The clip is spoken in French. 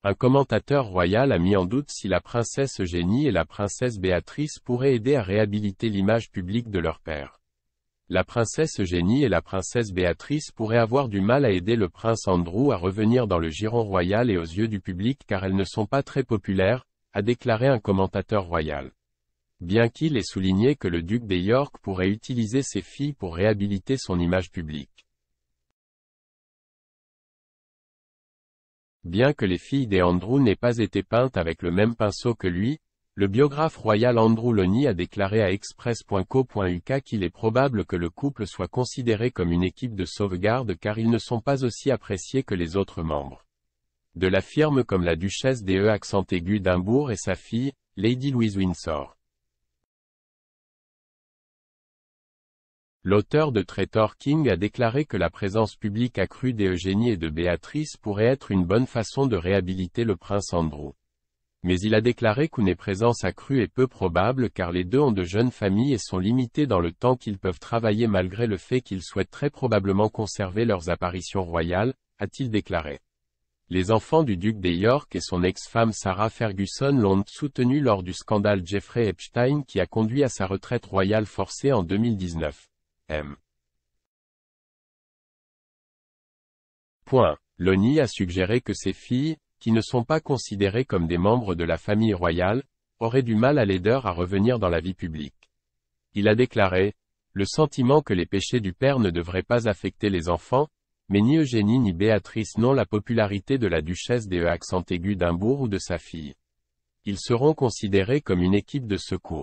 Un commentateur royal a mis en doute si la princesse Eugénie et la princesse Béatrice pourraient aider à réhabiliter l'image publique de leur père. La princesse Eugénie et la princesse Béatrice pourraient avoir du mal à aider le prince Andrew à revenir dans le giron royal et aux yeux du public car elles ne sont pas très populaires, a déclaré un commentateur royal. Bien qu'il ait souligné que le duc des York pourrait utiliser ses filles pour réhabiliter son image publique. Bien que les filles des Andrew n'aient pas été peintes avec le même pinceau que lui, le biographe royal Andrew Loney a déclaré à express.co.uk qu'il est probable que le couple soit considéré comme une équipe de sauvegarde car ils ne sont pas aussi appréciés que les autres membres de la firme comme la duchesse des accent aigu d'Imbourg et sa fille, Lady Louise Windsor. L'auteur de Traitor King a déclaré que la présence publique accrue d'Eugénie et de Béatrice pourrait être une bonne façon de réhabiliter le prince Andrew. Mais il a déclaré qu'une présence accrue est peu probable car les deux ont de jeunes familles et sont limités dans le temps qu'ils peuvent travailler malgré le fait qu'ils souhaitent très probablement conserver leurs apparitions royales, a-t-il déclaré. Les enfants du duc des York et son ex-femme Sarah Ferguson l'ont soutenu lors du scandale Jeffrey Epstein qui a conduit à sa retraite royale forcée en 2019. Loney a suggéré que ses filles, qui ne sont pas considérées comme des membres de la famille royale, auraient du mal à l'aider à revenir dans la vie publique. Il a déclaré, « Le sentiment que les péchés du père ne devraient pas affecter les enfants, mais ni Eugénie ni Béatrice n'ont la popularité de la duchesse des accent aigu d'Imbourg ou de sa fille. Ils seront considérés comme une équipe de secours. »